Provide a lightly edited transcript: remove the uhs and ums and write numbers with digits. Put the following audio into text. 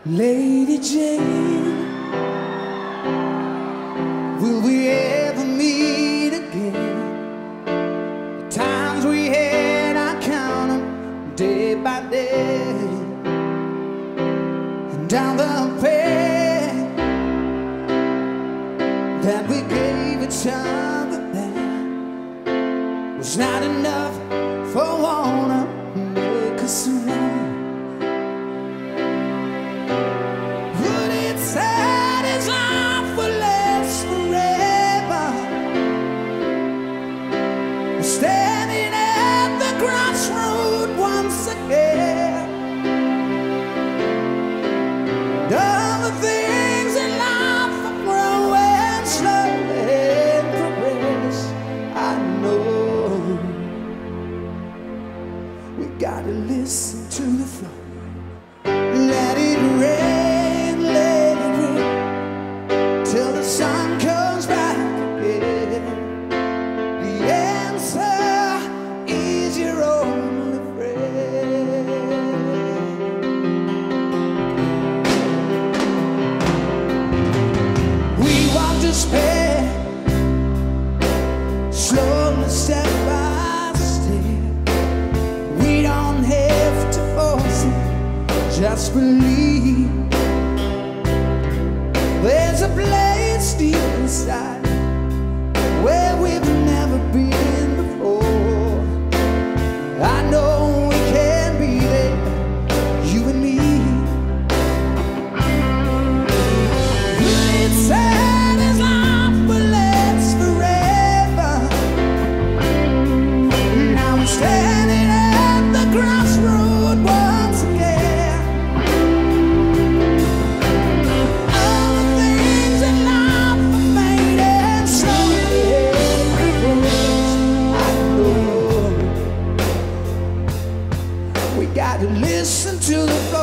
Lady Jane, will we ever meet again? The times we had, I count them day by day, and down the path that we gave each other that was not enough for one to make us one. Standing at the crossroad once again. All the things in life are growing slowly in progress. I know we gotta listen to the flow. Let it rain, let it rain, till the sun comes back again. The answer is your only friend. We walk despair, slowly step by step. We don't have to force it, just believe. There's a place deep inside where we've never been before. I know we can be there, you and me. It's sad as life will last forever. Now I'm standing at the crossroad once again. All the things in life are made and slowly I know we gotta listen to the flow.